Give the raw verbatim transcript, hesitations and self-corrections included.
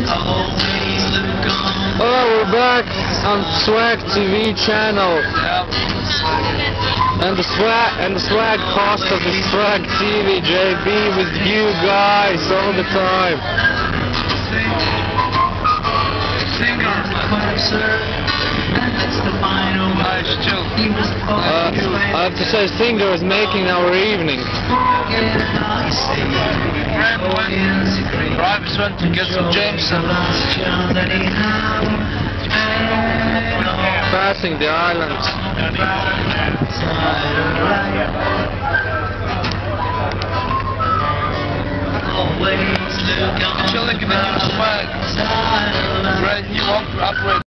Oh, we're back on Swag T V channel. And the swag and the swag cost of the Swag T V, J B with you guys all the time. Uh, I have to say, Singer is making our evening. Drivers went to get some Jameson. Passing the island. Chilling in the new swag. Brand new upgrade.